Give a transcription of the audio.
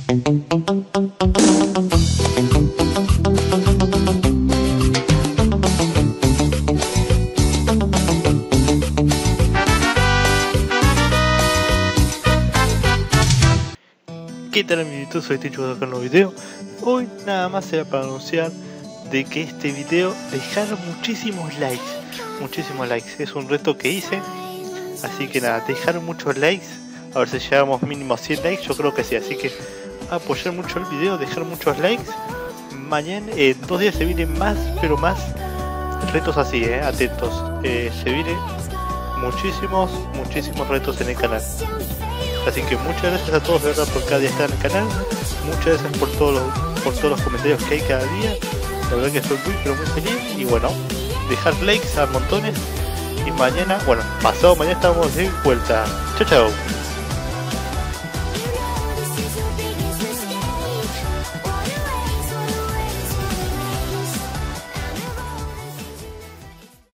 ¿Qué tal amiguitos? Soy Tincho acá en un nuevo video. Hoy nada más era para anunciar de que este video dejaron muchísimos likes. Es un reto que hice. Así que nada, dejaron muchos likes. A ver si llegamos mínimo a 100 likes, yo creo que sí. Así que apoyar mucho el video, dejar muchos likes. Mañana, en 2 días se vienen más, pero más retos así, atentos. Se vienen muchísimos retos en el canal. Así que muchas gracias a todos, de verdad, por cada día estar en el canal. Muchas gracias por todos los comentarios que hay cada día. La verdad que estoy muy feliz. Y bueno, dejar likes a montones. Y mañana, bueno, pasado mañana estamos de vuelta. Chao, chao.